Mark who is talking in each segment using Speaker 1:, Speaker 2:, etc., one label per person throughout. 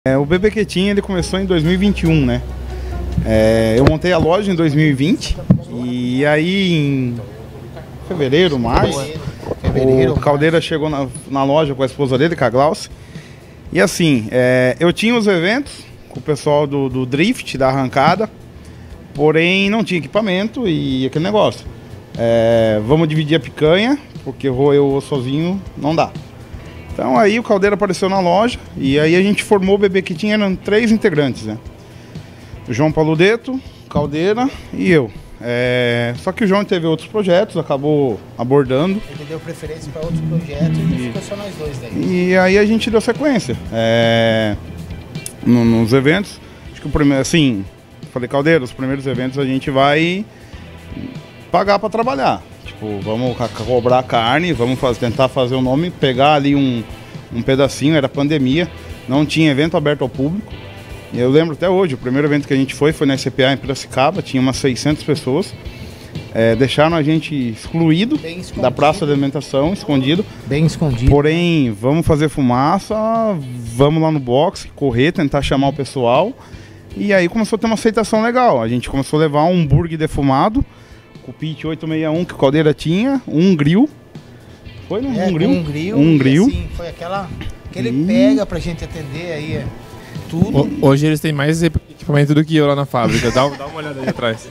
Speaker 1: O Bebequetinho ele começou em 2021, né? Eu montei a loja em 2020 e aí em fevereiro, março, o Caldeira chegou na loja com a esposa dele, com a Glaucia. E assim, eu tinha os eventos com o pessoal do drift, da arrancada, porém não tinha equipamento e aquele negócio. Vamos dividir a picanha, porque eu sozinho não dá. Então aí o Caldeira apareceu na loja e aí a gente formou o Bebequetinho, eram 3 integrantes, né? O João Paludeto, Caldeira e eu. Só que o João teve outros projetos, acabou abordando.
Speaker 2: Ele deu preferência para outros projetos e ficou só nós dois daí.
Speaker 1: E aí a gente deu sequência nos eventos. Acho que o primeiro, assim, falei, Caldeira, os primeiros eventos a gente vai pagar para trabalhar. Tipo, vamos cobrar carne, vamos tentar fazer o nome, pegar ali um pedacinho, era pandemia, não tinha evento aberto ao público. E eu lembro até hoje, o primeiro evento que a gente foi na SPA em Piracicaba, tinha umas 600 pessoas. Deixaram a gente excluído da praça de alimentação, escondido.
Speaker 2: Bem escondido.
Speaker 1: Porém, vamos fazer fumaça, vamos lá no boxe, correr, tentar chamar o pessoal. E aí começou a ter uma aceitação legal. A gente começou a levar um hambúrguer defumado, com o Pit 861 que o Caldeira tinha, um grill. Foi, né?
Speaker 2: Um grill. Assim, foi aquele pega pra gente atender aí tudo.
Speaker 3: Hoje eles têm mais equipamento do que eu lá na fábrica. Dá uma olhada aí atrás.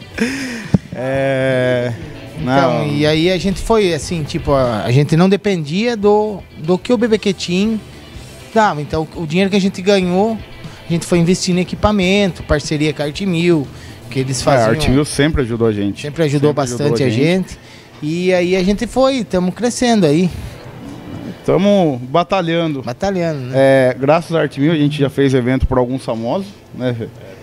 Speaker 2: Então, e aí a gente foi assim, tipo, a gente não dependia do que o Bebequetinho dava. Então o dinheiro que a gente ganhou, a gente foi investindo em equipamento, parceria com a Arte1000, que eles faziam.
Speaker 1: A Arte1000 sempre ajudou a gente.
Speaker 2: Sempre ajudou bastante a gente. E aí a gente estamos crescendo aí.
Speaker 1: Estamos batalhando.
Speaker 2: Batalhando, né?
Speaker 1: Graças à Arte1000 a gente já fez evento por alguns famosos, né?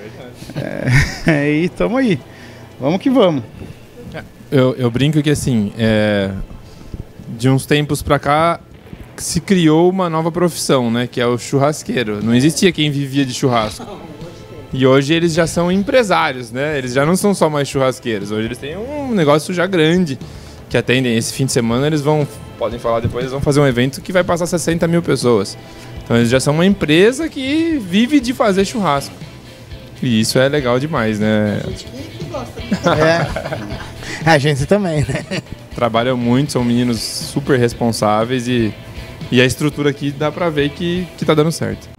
Speaker 1: E estamos aí. Vamos que vamos.
Speaker 3: Eu brinco que assim, de uns tempos pra cá se criou uma nova profissão, né? Que é o churrasqueiro. Não existia quem vivia de churrasco. E hoje eles já são empresários, né? Eles já não são só mais churrasqueiros. Hoje eles têm um negócio já grande que atendem. Esse fim de semana eles podem falar depois, eles vão fazer um evento que vai passar 60 mil pessoas. Então eles já são uma empresa que vive de fazer churrasco. E isso é legal demais, né?
Speaker 2: A gente que gosta, né? A gente também, né?
Speaker 3: Trabalham muito, são meninos super responsáveis e a estrutura aqui dá pra ver que tá dando certo.